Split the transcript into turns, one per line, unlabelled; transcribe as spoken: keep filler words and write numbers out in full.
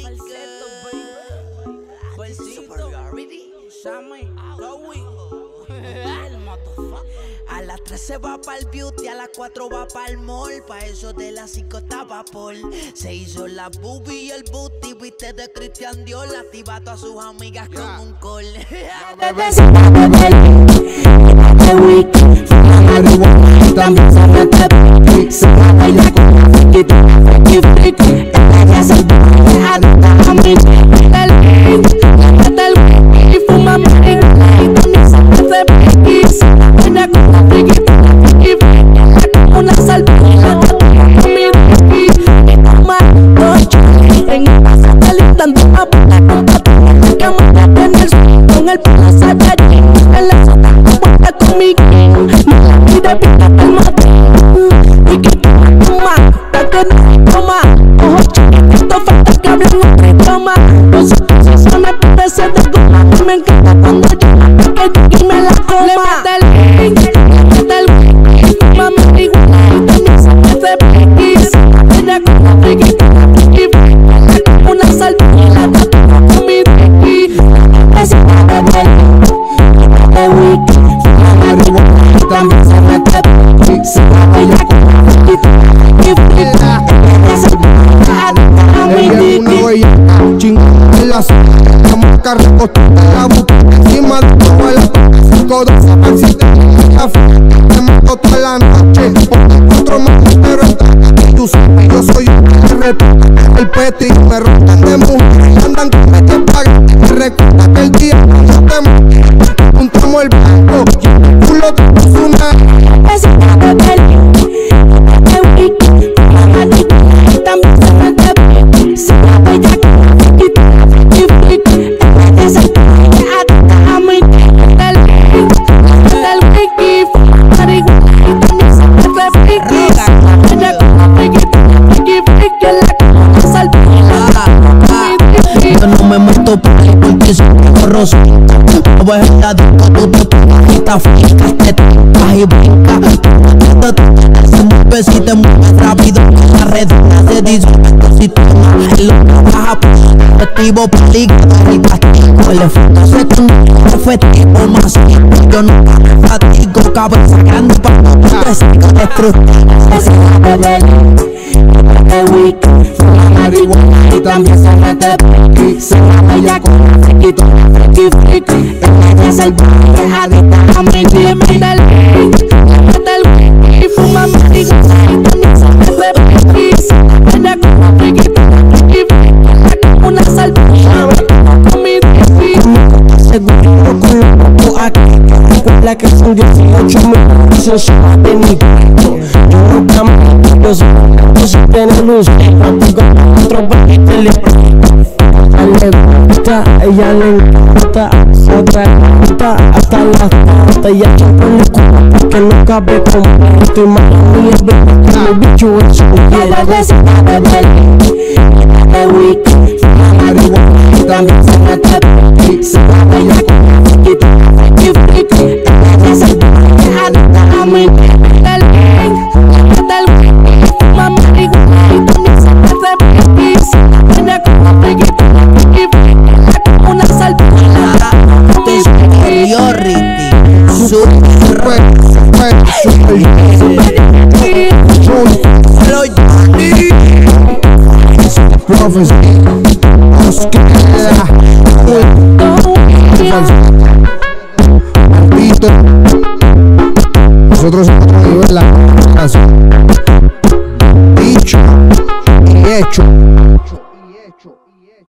Falseto, baby. Falsito. Sammy. Lowy. El motherfucker. A las tres se va pa'l beauty, a las cuatro va pa'l mall. Pa' eso de las cinco estaba Paul. Se hizo la boobie y el booty. Viste de Christian Dior. Activa a todas sus amigas yeah. con un call. También se mete se baila con la friki, friki, friki. Ella se pone adicta a mi y fuma marihuana y también se mete friki. Se baila con la friki, friki, friki. Una salpina con mi friki. Y toma dos chicos en el paso calentando a puta con patrón. Que amarrate en el suelo con el palazo de allí. En la zona puesta con mi y de pinta el mate y que toma, toma, date no toma. Ojo chiquito, falta que hable un idioma. Con sus posiciones parece de goma. Me encanta cuando yo que yo me la coma. Le mete el link, le mete el wiki. Fuma marihuana y también se mete frikis. Ella con la friki, friki, friki. Una salpina con mi friki. Necesita beber, de wiki. Fuma marihuana y también se mete friki. Se baila con la friki, friki, friki. Ella se baila a mi friki.
Chingada en la zona, la marca recostada, la botella encima de toda la cinco doce accidente, la fiesta, te mato toda la noche, porque cuatro más pero y tú sabes, yo soy un R P, el peti, me rotan de mujeres, andan con que te pagan, me recuerda que el día yo te maté, juntamos el banco, y el culo te puso una,
ese de Belén, de Wiki, y también se mete friki, se baila con la friki, friki, friki. Ella se pone adicta a mi del del wiki, fuma marihuana y también se mete friki. Ella con la friki, friki, friki, la como salpina. Yo no me meto por ahí porque soy borroso. No ves el adicto, tú te pones esta frica, te tocas y brincas. Se mueve si te mueves rápido, la redonda se disuelve tu sistema. El otro baja positivo para ligar y castigo. El efecto secundario efectivo masivo. Yo nunca me fatigo, cabeza grande para no te sigo destructivo. Se sabe beber, de wiki, fuma marihuana y también se mete friki. Se baila con la friki, friki, friki. Ella es el padre, adicta a mi mira el link, mete el wiki, fuma marihuana y también se mete friki. Se baila con la friki, friki, friki. Una salpina con mi friki. Seguro con los pocos aquí, recuerda que son dieciocho mil, son solas de mi cuerpo. Yo no cambio, yo soy, yo soy tiene luz, contigo otro baile que le a le gusta, ella le encanta, otra encanta, hasta la tanta, ella siempre le cuenta porque no cabe como estoy mal y es verdad que mi bicho es un quiere necesita beber, de wiki, fuma marihuana y también se mete friki, se baila con la friki, friki, friki. Ella se pone adicta a mi del link, del wiki, fuma marihuana y también se mete friki, se baila con la friki, friki, friki. Una salpina con mi friki. Super
nosotros estamos en la canción dicho y hecho.